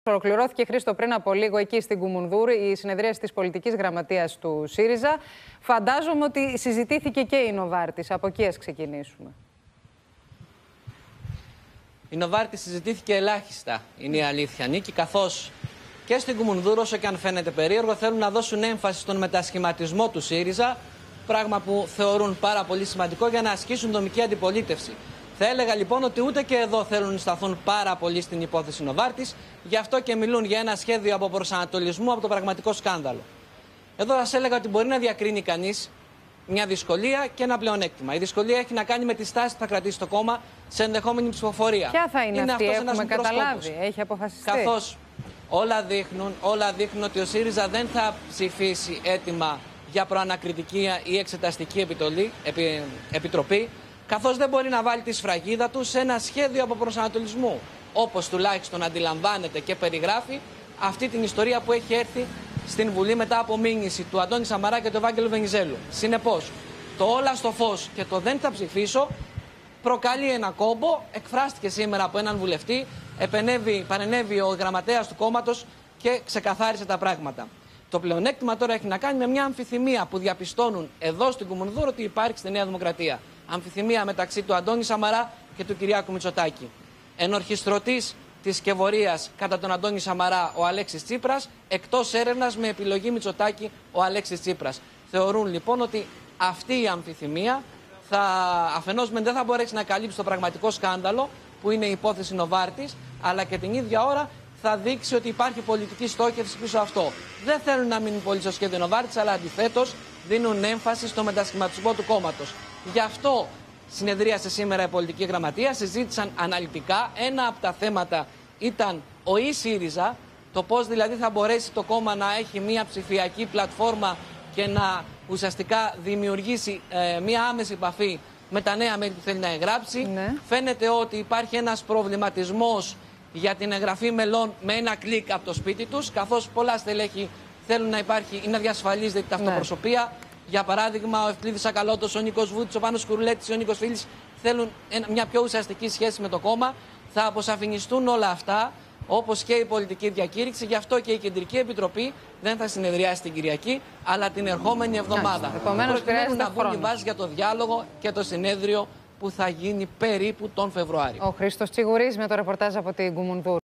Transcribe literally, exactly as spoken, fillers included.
Ολοκληρώθηκε, Χρήστο, πριν από λίγο εκεί στην Κουμουνδούρ η συνεδρίαση της πολιτικής γραμματείας του ΣΥΡΙΖΑ. Φαντάζομαι ότι συζητήθηκε και η Νοβάρτης. Από εκεί ας ξεκινήσουμε. Η Νοβάρτης συζητήθηκε ελάχιστα, είναι η αλήθεια, Νίκη, καθώς και στην Κουμουνδούρ, όσο και αν φαίνεται περίεργο, θέλουν να δώσουν έμφαση στον μετασχηματισμό του ΣΥΡΙΖΑ, πράγμα που θεωρούν πάρα πολύ σημαντικό για να ασκήσουν δομική αντιπολίτευση. Θα έλεγα λοιπόν ότι ούτε και εδώ θέλουν να σταθούν πάρα πολύ στην υπόθεση Νοβάρτης, γι' αυτό και μιλούν για ένα σχέδιο αποπροσανατολισμού από το πραγματικό σκάνδαλο. Εδώ θα σας έλεγα ότι μπορεί να διακρίνει κανείς μια δυσκολία και ένα πλεονέκτημα. Η δυσκολία έχει να κάνει με τη στάση που θα κρατήσει το κόμμα σε ενδεχόμενη ψηφοφορία. Ποια θα είναι, είναι αυτή, έχουμε καταλάβει, σκόπος. Έχει αποφασιστεί. Καθώς όλα δείχνουν, όλα δείχνουν ότι ο ΣΥΡΙΖΑ δεν θα ψηφίσει έτοιμα για προανακριτική ή εξεταστική επιτολή, επι, επιτροπή, καθώς δεν μπορεί να βάλει τη σφραγίδα του σε ένα σχέδιο αποπροσανατολισμού, όπως τουλάχιστον αντιλαμβάνεται και περιγράφει αυτή την ιστορία που έχει έρθει στην Βουλή μετά από μήνυση του Αντώνη Σαμαρά και του Ευάγγελου Βενιζέλου. Συνεπώς, το όλα στο φως και το δεν θα ψηφίσω προκαλεί ένα κόμπο. Εκφράστηκε σήμερα από έναν βουλευτή, επενέβη, παρενέβη ο γραμματέας του κόμματος και ξεκαθάρισε τα πράγματα. Το πλεονέκτημα τώρα έχει να κάνει με μια αμφιθυμία που διαπιστώνουν εδώ στην Κουμουνδούρ ότι υπάρχει στη Νέα Δημοκρατία. Αμφιθυμία μεταξύ του Αντώνη Σαμαρά και του Κυριάκου Μητσοτάκη. Ενορχιστρωτής της σκευωρίας κατά τον Αντώνη Σαμαρά ο Αλέξης Τσίπρας, εκτός έρευνας με επιλογή Μητσοτάκη ο Αλέξης Τσίπρας. Θεωρούν λοιπόν ότι αυτή η αμφιθυμία θα, αφενός δεν θα μπορέσει να καλύψει το πραγματικό σκάνδαλο που είναι η υπόθεση Νοβάρτης, αλλά και την ίδια ώρα θα δείξει ότι υπάρχει πολιτική στόχευση πίσω αυτό. Δεν θέλουν να μείνουν πολύ στο σχέδιο Νοβάρτης, αλλά αντιθέτως δίνουν έμφαση στο μετασχηματισμό του κόμματος. Γι' αυτό συνεδρίασε σήμερα η πολιτική γραμματεία, συζήτησαν αναλυτικά. Ένα από τα θέματα ήταν ο ΙΣΥΡΙΖΑ, το πώς δηλαδή θα μπορέσει το κόμμα να έχει μια ψηφιακή πλατφόρμα και να ουσιαστικά δημιουργήσει ε, μια άμεση επαφή με τα νέα μέλη που θέλει να εγγράψει. Ναι. Φαίνεται ότι υπάρχει ένας προβληματισμός για την εγγραφή μελών με ένα κλικ από το σπίτι τους, καθώς πολλά στελέχη θέλουν να υπάρχει ή να διασφαλίζεται η ταυτοπροσωπία. Ναι. Για παράδειγμα, ο Ευκλήδης Ακαλώτος, ο Νίκος Βούτης, ο Πάνος Κουρουλέτης, ο Νίκος Φίλης θέλουν μια πιο ουσιαστική σχέση με το κόμμα. Θα αποσαφινιστούν όλα αυτά, όπως και η πολιτική διακήρυξη. Γι' αυτό και η Κεντρική Επιτροπή δεν θα συνεδριάσει την Κυριακή, αλλά την ερχόμενη εβδομάδα. Επομένως, χρειάζεται να μπουν οι βάσεις για το διάλογο και το συνέδριο που θα γίνει περίπου τον Φεβρουάριο. Ο Χρήστος Τσιγουρής με το ρεπορτάζ από την Κουμουνδούρ.